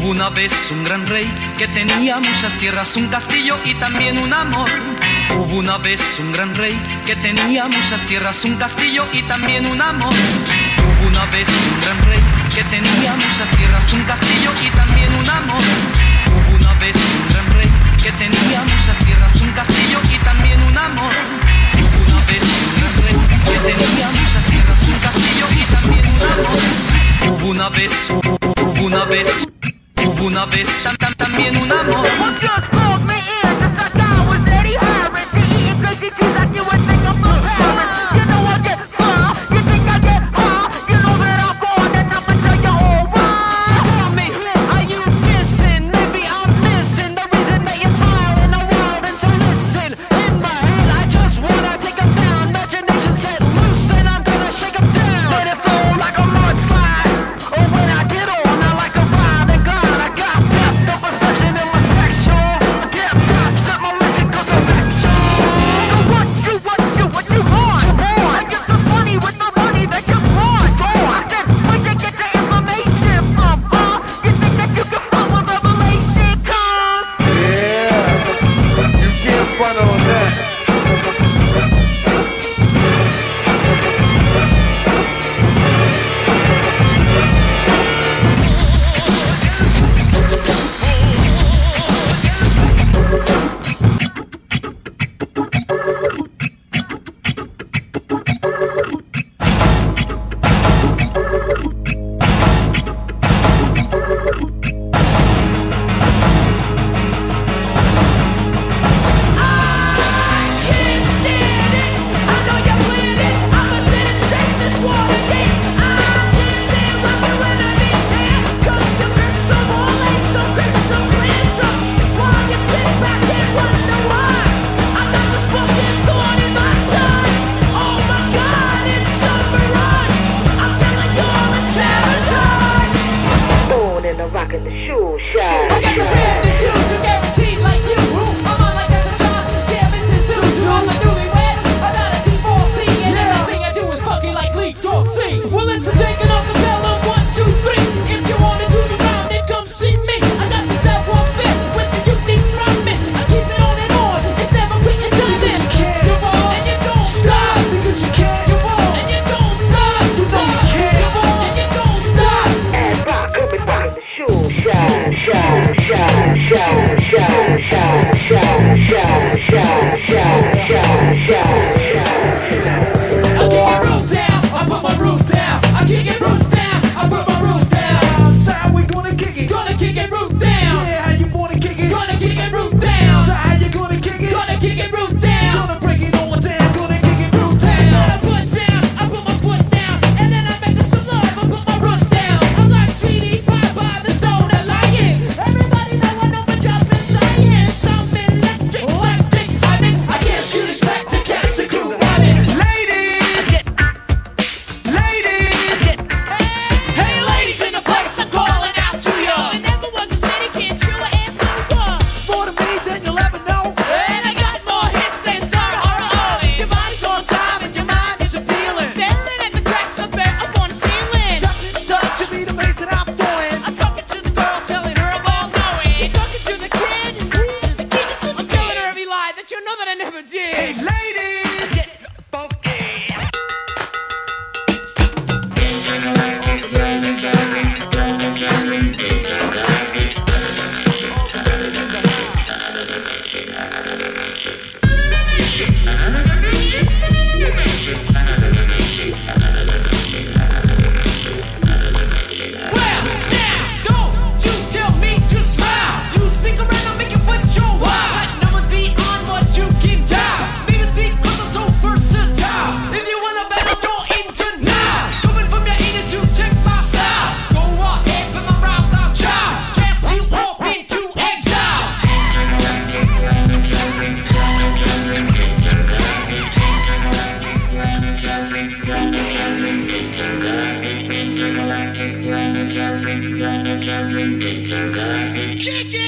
Hubo una vez un gran rey que tenía muchas tierras, un castillo y también un amor. Hubo una vez un gran rey que tenía muchas tierras, un castillo y también un amor. Hubo una vez un gran rey que tenía muchas tierras, un castillo y también un amor. Hubo una vez un gran rey que tenía muchas tierras, un castillo y también un amor. Hubo una vez un gran rey que tenía muchas tierras, un castillo y también un amor. Hubo una vez también un amor. Chicken!